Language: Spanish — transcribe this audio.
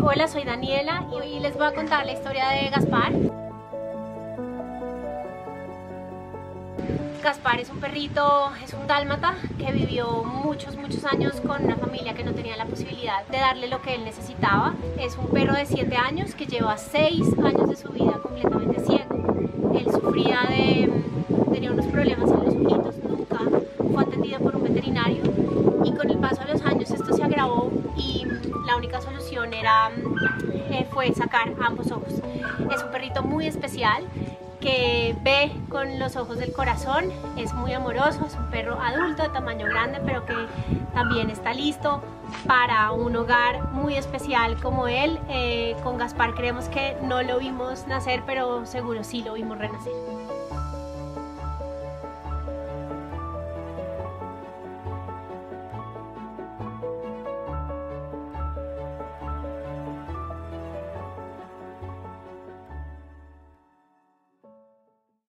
Hola, soy Daniela y hoy les voy a contar la historia de Gaspar. Gaspar es un perrito, es un dálmata que vivió muchos años con una familia que no tenía la posibilidad de darle lo que él necesitaba. Es un perro de 7 años que lleva 6 años de su vida completamente ciego. Él tenía unos problemas en los ojitos, nunca fue atendido por un veterinario y con el paso de los años esto se agravó y la única solución fue sacar ambos ojos. Es un perrito muy especial que ve con los ojos del corazón, es muy amoroso, es un perro adulto de tamaño grande, pero que también está listo para un hogar muy especial como él. Con Gaspar creemos que no lo vimos nacer, pero seguro sí lo vimos renacer.